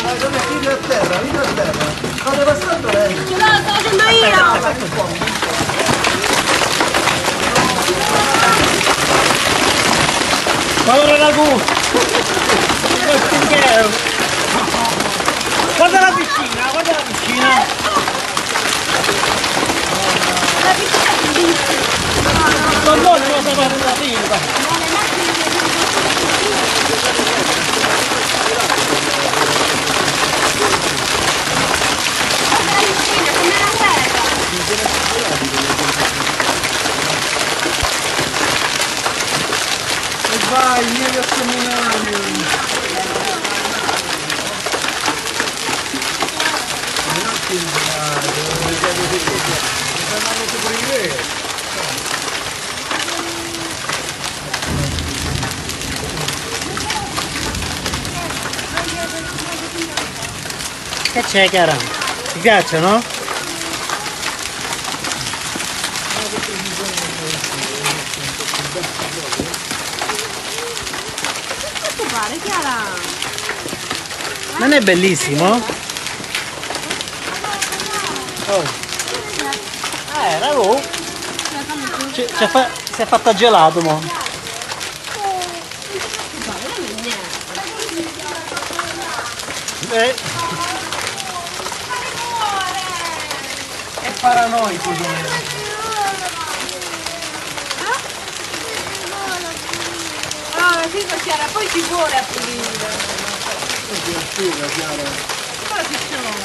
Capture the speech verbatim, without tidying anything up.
Dai, come vieni a terra, vieni a terra. State passando lei. Ce l'ho, sto facendo io. Povero ragù! Guarda la piscina, guarda la piscina! La piscina è bellissima. Non voglio cosa fare la pinta! E vai, vieni a camminare. Che c'è, cara? Ti piacciono? Che fare, Chiara? Non è bellissimo? Oh. Eh, ragù! Si è fa, si è fatta gelato, mo. Eh. È paranoico. Ah, sì, Chiara, poi ci vuole a pulire. Scusa, Chiara. Cosa ci sono?